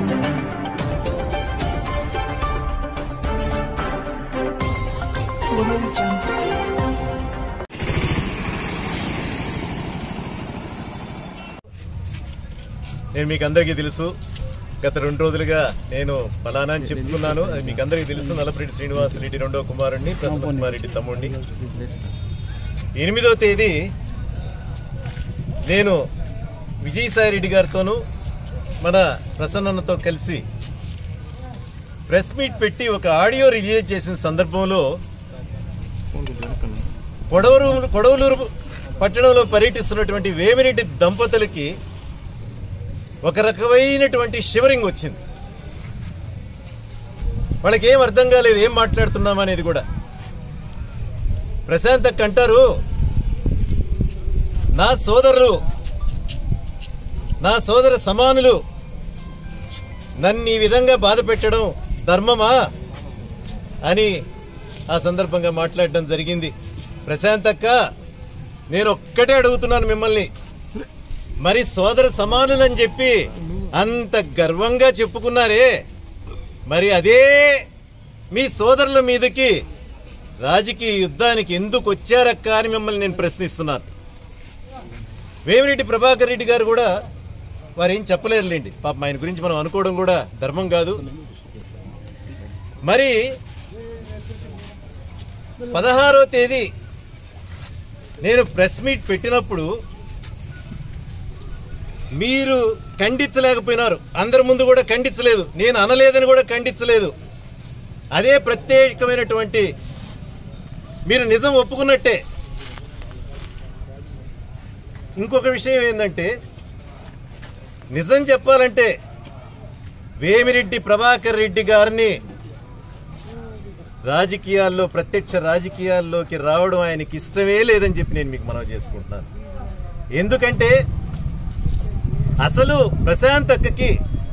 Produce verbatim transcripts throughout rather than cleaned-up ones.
నేను మీకు అందరికీ తెలుసు, గత రెండు రోజులుగా నేను ఫలానా అని చెప్పుకున్నాను. అది మీకు అందరికీ తెలుసు. నల్లపరెడ్డి శ్రీనివాసరెడ్డి రెండో కుమారుణ్ణి, ప్రసన్న కుమార్ రెడ్డి తమ్ముడిని. ఎనిమిదవ తేదీ నేను విజయసాయి రెడ్డి గారితోనూ మన ప్రసన్నతో కలిసి ప్రెస్ మీట్ పెట్టి ఒక ఆడియో రిలీజ్ చేసిన సందర్భంలో కొడవలూరు కొడవలూరు పట్టణంలో పర్యటిస్తున్నటువంటి వేమిరెడ్డి దంపతులకి ఒక రకమైనటువంటి షివరింగ్ వచ్చింది. వాళ్ళకి ఏం అర్థం కాలేదు, ఏం మాట్లాడుతున్నాం అనేది కూడా. ప్రశాంత్ అక్క అంటారు, నా సోదరులు, నా సోదర సమానులు నన్ను ఈ విధంగా బాధ పెట్టడం ధర్మమా అని ఆ సందర్భంగా మాట్లాడడం జరిగింది. ప్రశాంత్ అక్క, నేను ఒక్కటే అడుగుతున్నాను మిమ్మల్ని, మరి సోదర సమానులని చెప్పి అంత గర్వంగా చెప్పుకున్నారే, మరి అదే మీ సోదరుల మీదకి రాజకీయ యుద్ధానికి ఎందుకు వచ్చారక్క అని మిమ్మల్ని నేను ప్రశ్నిస్తున్నాను. వేమిరెడ్డి ప్రభాకర్ రెడ్డి గారు కూడా వారేం చెప్పలేరులేండి, పాపం ఆయన గురించి మనం అనుకోవడం కూడా ధర్మం కాదు. మరి పదహారో తేదీ నేను ప్రెస్ మీట్ పెట్టినప్పుడు మీరు ఖండించలేకపోయినారు, అందరి ముందు కూడా ఖండించలేదు, నేను అనలేదని కూడా ఖండించలేదు. అదే ప్రత్యేకమైనటువంటి మీరు నిజం ఒప్పుకున్నట్టే. ఇంకొక విషయం ఏంటంటే, నిజం చెప్పాలంటే వేమిరెడ్డి ప్రభాకర్ రెడ్డి గారిని రాజకీయాల్లో ప్రత్యక్ష రాజకీయాల్లోకి రావడం ఆయనకి ఇష్టమే లేదని చెప్పి నేను మీకు మనవి చేసుకుంటున్నాను. ఎందుకంటే అసలు ప్రశాంత్ అక్కకి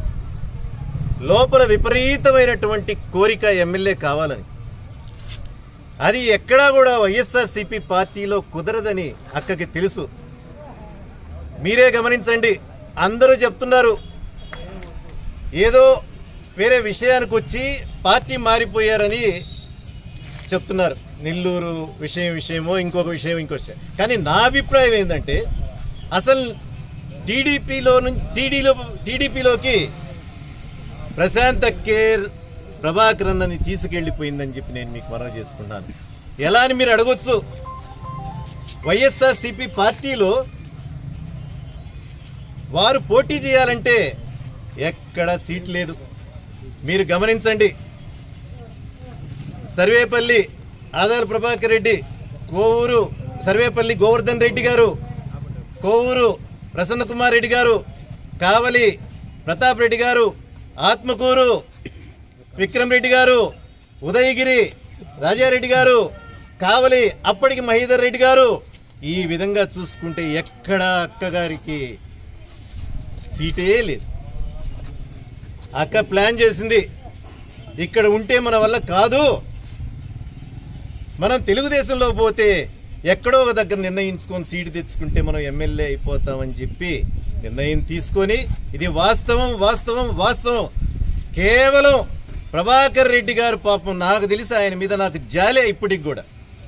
లోపల విపరీతమైనటువంటి కోరిక ఎమ్మెల్యే కావాలని. అది ఎక్కడా కూడా వైఎస్ఆర్సీపీ పార్టీలో కుదరదని అక్కకి తెలుసు. మీరే గమనించండి, అందరూ చెప్తున్నారు ఏదో వేరే విషయానికి వచ్చి పార్టీ మారిపోయారని చెప్తున్నారు. నెల్లూరు విషయం విషయమో ఇంకొక విషయం ఇంకో విషయం. కానీ నా అభిప్రాయం ఏంటంటే, అసలు టీడీపీలో నుంచి టీడీలో టీడీపీలోకి ప్రశాంత్ అక్కే ప్రభాకర్ అన్నని తీసుకెళ్లిపోయిందని చెప్పి నేను మీకు మనవి చేసుకున్నాను. ఎలా అని మీరు అడగొచ్చు. వైఎస్ఆర్సీపీ పార్టీలో వారు పోటీ చేయాలంటే ఎక్కడ సీట్ లేదు. మీరు గమనించండి, సర్వేపల్లి ఆదాల ప్రభాకర్ రెడ్డి, కోవూరు సర్వేపల్లి గోవర్ధన్ రెడ్డి గారు, కోవూరు ప్రసన్న కుమార్ రెడ్డి గారు, కావలి ప్రతాప్ రెడ్డి గారు, ఆత్మకూరు విక్రమ్ రెడ్డి గారు, ఉదయగిరి రాజారెడ్డి గారు, కావలి అప్పటికి మహీధర్ రెడ్డి గారు. ఈ విధంగా చూసుకుంటే ఎక్కడ అక్కగారికి సీటే లేదు. అక్క ప్లాన్ చేసింది, ఇక్కడ ఉంటే మన వల్ల కాదు, మనం తెలుగుదేశంలో పోతే ఎక్కడో ఒక దగ్గర నిర్ణయించుకొని సీటు తెచ్చుకుంటే మనం ఎమ్మెల్యే అయిపోతామని చెప్పి నిర్ణయం తీసుకొని, ఇది వాస్తవం వాస్తవం వాస్తవం కేవలం ప్రభాకర్ రెడ్డి గారు పాపం నాకు తెలిసి ఆయన మీద నాకు జాలే ఇప్పటికి కూడా.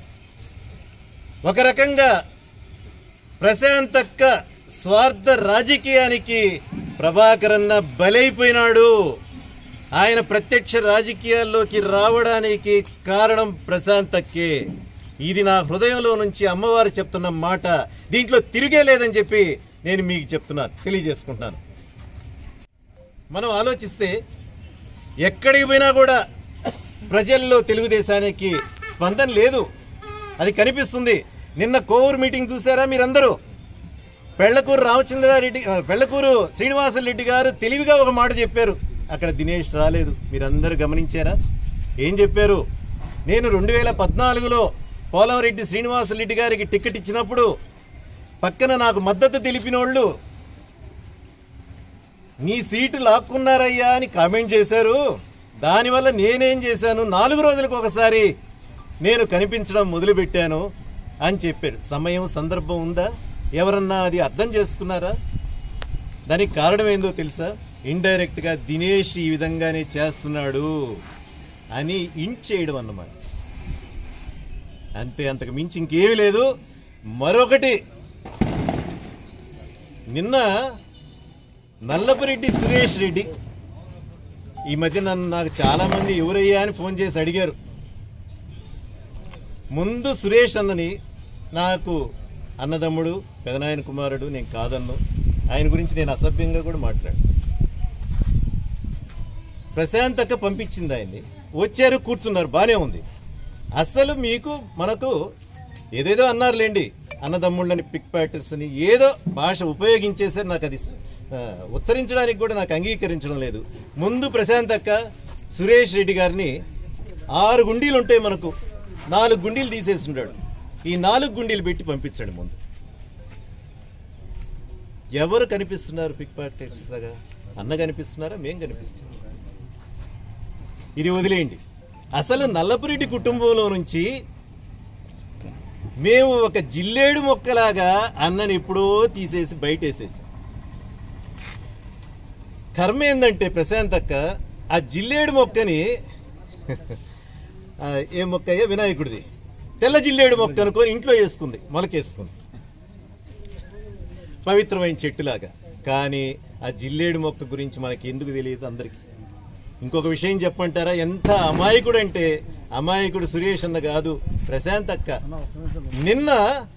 ఒక రకంగా ప్రశాంత్ అక్క స్వార్థ రాజకీయానికి ప్రభాకర్ అన్న బలైపోయినాడు. ఆయన ప్రత్యక్ష రాజకీయాల్లోకి రావడానికి కారణం ప్రశాంత్ అక్కే. ఇది నా హృదయంలో నుంచి అమ్మవారు చెప్తున్న మాట, దీంట్లో తిరిగే లేదని చెప్పి నేను మీకు చెప్తున్నాను, తెలియజేసుకుంటున్నాను. మనం ఆలోచిస్తే ఎక్కడికి పోయినా కూడా ప్రజల్లో తెలుగుదేశానికి స్పందన లేదు, అది కనిపిస్తుంది. నిన్న కోవూరు మీటింగ్ చూసారా మీరందరూ? పెళ్లకూరు రామచంద్రారెడ్డి పెళ్లకూరు శ్రీనివాసరెడ్డి గారు తెలివిగా ఒక మాట చెప్పారు, అక్కడ దినేష్ రాలేదు. మీరందరూ గమనించారా? ఏం చెప్పారు? నేను రెండు వేల పద్నాలుగులో పోలంరెడ్డి శ్రీనివాసరెడ్డి గారికి టికెట్ ఇచ్చినప్పుడు పక్కన నాకు మద్దతు తెలిపిన వాళ్ళు నీ సీటు లాక్కున్నారయ్యా అని కామెంట్ చేశారు. దానివల్ల నేనేం చేశాను, నాలుగు రోజులకు ఒకసారి నేను కనిపించడం మొదలుపెట్టాను అని చెప్పాడు. సమయం సందర్భం ఉందా? ఎవరన్నా అది అర్థం చేసుకున్నారా? దానికి కారణం ఏందో తెలుసా? ఇండైరెక్ట్ గా దినేష్ ఈ విధంగానే చేస్తున్నాడు అని ఇంట్ చేయడం అన్నమాట. అంతే, అంతకు మించి ఇంకేమీ లేదు. మరొకటి, నిన్న నల్లపురెడ్డి సురేష్ రెడ్డి ఈ మధ్య నన్ను నాకు చాలా మంది ఎవరయ్యా అని ఫోన్ చేసి అడిగారు. ముందు సురేష్ అన్నని నాకు అన్నదమ్ముడు, పెదనాయన కుమారుడు, నేను కాదన్ను. ఆయన గురించి నేను అసభ్యంగా కూడా మాట్లాడు. ప్రశాంత్ అక్క పంపించింది ఆయన్ని, వచ్చారు, కూర్చున్నారు, బానే ఉంది. అసలు మీకు మనకు ఏదేదో అన్నారులేండి, అన్నదమ్ముళ్ళని, పిక్ ప్యాటర్స్ అని ఏదో భాష ఉపయోగించేసారు. నాకు అది ఉచ్చరించడానికి కూడా నాకు అంగీకరించడం లేదు. ముందు ప్రశాంత్ అక్క సురేష్ రెడ్డి గారిని, ఆరు గుండీలు ఉంటాయి మనకు, నాలుగు గుండీలు తీసేస్తున్నాడు, ఈ నాలుగు గుండీలు పెట్టి పంపించాడు. ముందు ఎవరు కనిపిస్తున్నారు పిక్ ప్యాటర్స్ లాగా? అన్న కనిపిస్తున్నారా, మేం కనిపిస్తున్నాం? ఇది వదిలేయండి. అసలు నల్లపురెడ్డి కుటుంబంలో నుంచి మేము ఒక జిల్లేడు మొక్కలాగా అన్నని ఎప్పుడో తీసేసి బయటేసేసాం. కర్మ ఏందంటే ప్రశాంత్ అక్క ఆ జిల్లేడు మొక్కని, ఏ మొక్క అయ్యా, వినాయకుడిది తెల్ల జిల్లేడు మొక్క అనుకొని ఇంట్లో వేసుకుంది, మొలకేసుకుంది, పవిత్రమైన చెట్టులాగా. కానీ ఆ జిల్లేడు మొక్క గురించి మనకి ఎందుకు తెలియదు అందరికీ. ఇంకొక విషయం చెప్పంటారా, ఎంత అమాయకుడు అంటే అమాయకుడు సురేష్ అన్న కాదు, ప్రశాంత్ అక్క. నిన్న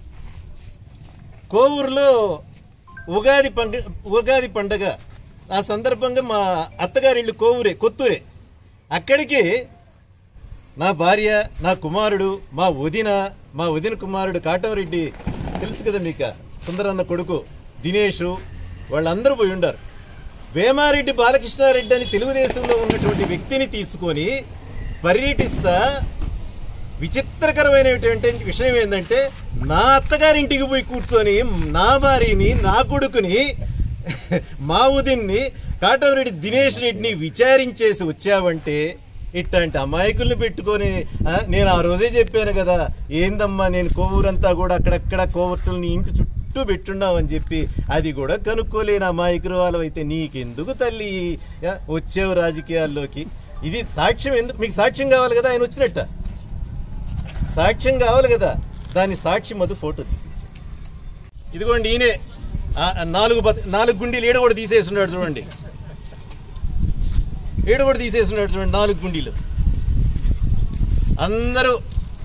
కోవూరులో ఉగాది పండుగ ఉగాది పండగ ఆ సందర్భంగా మా అత్తగారిల్లు కోవూరే, కొత్తూరే. అక్కడికి నా భార్య, నా కుమారుడు, మా వదిన, మా వదిన కుమారుడు కాటంరెడ్డి, తెలుసు కదా మీకు, సుందరన్న కొడుకు దినేష్, వాళ్ళందరూ పోయి ఉండారు. వేమారెడ్డి బాలకృష్ణారెడ్డి అని తెలుగుదేశంలో ఉన్నటువంటి వ్యక్తిని తీసుకొని పర్యటిస్తా, విచిత్రకరమైనటువంటి విషయం ఏంటంటే, నా అత్తగారింటికి పోయి కూర్చొని నా భార్యని, నా కొడుకుని, మా ఉదిన్ని, కాటంరెడ్డి దినేష్ రెడ్డిని విచారించేసి వచ్చావంటే, ఇట్లాంటి అమాయకుల్ని పెట్టుకొని, నేను ఆ రోజే చెప్పాను కదా, ఏందమ్మా నేను కోవూరంతా కూడా అక్కడక్కడ కోవర్టుల్ని ఇంటి చుట్టూ పెట్టున్నామని చెప్పి, అది కూడా కనుక్కోలేని అమాయకులు వాళ్ళైతే నీకెందుకు తల్లి వచ్చావు రాజకీయాల్లోకి? ఇది సాక్ష్యం ఎందుకు? మీకు సాక్ష్యం కావాలి కదా, ఆయన వచ్చినట్ట సాక్ష్యం కావాలి కదా, దాని సాక్షి మధు ఫోటో తీసేసి, ఇదిగోండి ఈయనే నాలుగు నాలుగు గుండీలు ఈడ కూడా తీసేస్తున్నాడు చూడండి, ఈడ కూడా తీసేస్తున్నాడు చూడండి, నాలుగు గుండీలు. అందరూ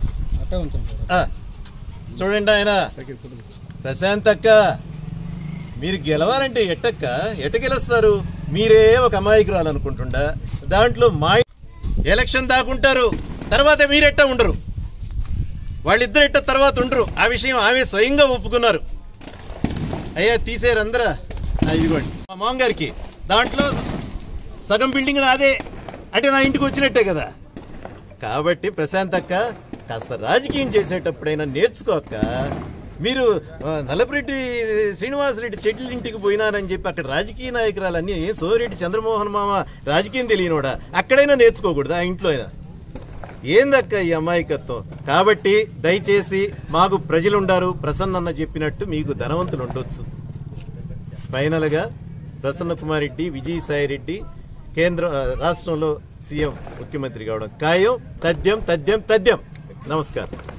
చూడండి. ఆయన ప్రశాంత్ అక్క, మీరు గెలవాలంటే ఎట్టక్క ఎట్ట గెలుస్తారు? మీరే ఒక అమాయకురాలు అనుకుంటుండా, దాంట్లో మా ఎలక్షన్ దాకుంటారు, తర్వాత మీరెట్ట ఉండరు, వాళ్ళిద్దరు ఎట్ట తర్వాత ఉండరు. ఆ విషయం ఆమె స్వయంగా ఒప్పుకున్నారు. అయ్యా తీసేరు అందరా, ఇదిగోండి మా మామగారికి దాంట్లో సగం బిల్డింగ్ నాదే అంటే నా ఇంటికి వచ్చినట్టే కదా. కాబట్టి ప్రశాంత్ అక్క, కాస్త రాజకీయం చేసేటప్పుడైనా నేర్చుకోక్క. మీరు నల్లపురెడ్డి శ్రీనివాసరెడ్డి చెట్ల ఇంటికి పోయినారని చెప్పి అక్కడ రాజకీయ నాయకురాలన్నీ సోరెడ్డి చంద్రమోహన్ మామ రాజకీయం తెలియనోడా, అక్కడైనా నేర్చుకోకూడదు, ఆ ఇంట్లో అయినా. ఏందక్క ఈ అమాయకత్వం? కాబట్టి దయచేసి మాకు ప్రజలుండారు, ప్రసన్న చెప్పినట్టు మీకు ధనవంతులు ఉండొచ్చు. ఫైనల్ గా ప్రసన్న కుమార్ రెడ్డి, విజయసాయి రెడ్డి కేంద్ర రాష్ట్రంలో సీఎం ముఖ్యమంత్రి కావడం ఖాయం. తథ్యం తథ్యం తథ్యం. నమస్కారం.